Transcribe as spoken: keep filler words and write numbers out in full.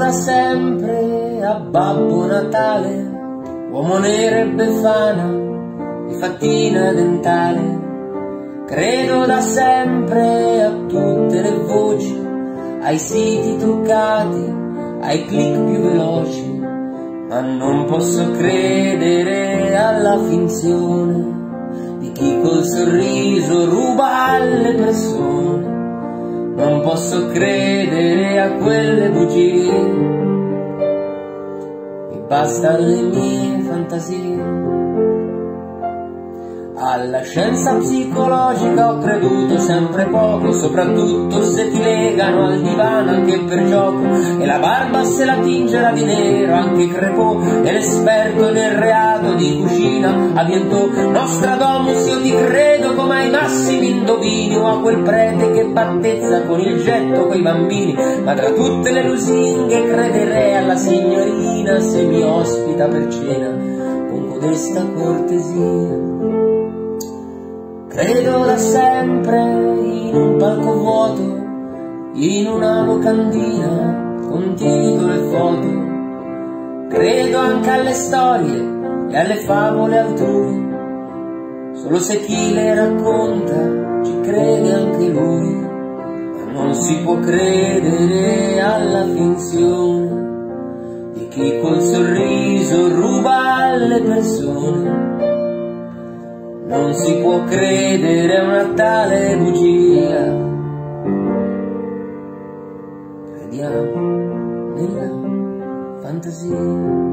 da sempre a Babbo Natale, uomo nero e befana di fattina dentale. Credo da sempre a tutte le voci, ai siti truccati, ai click più veloci, ma non posso credere alla finzione di chi col sorriso ruba alle persone. Non posso credere a quelle bugie, mi bastano le mie fantasie. Alla scienza psicologica ho creduto sempre poco, soprattutto se ti legano al divano anche per gioco, e la barba se la tingerà di nero anche crepò, e l'esperto nel reato di cucina avvientò. Nostradamus, io ti credo come ai massimi indovini, o a quel prete che battezza con il getto quei bambini, ma tra tutte le lusinghe crederei alla signorina se mi ospita per cena con codesta cortesia. Credo da sempre in un palco vuoto, in una locandina con titolo e foto. Credo anche alle storie e alle favole altrui, solo se chi le racconta ci crede anche lui. Ma non si può credere alla finzione di chi col sorriso ruba alle persone. Non si può credere a una tale bugia. Crediamo nella fantasia.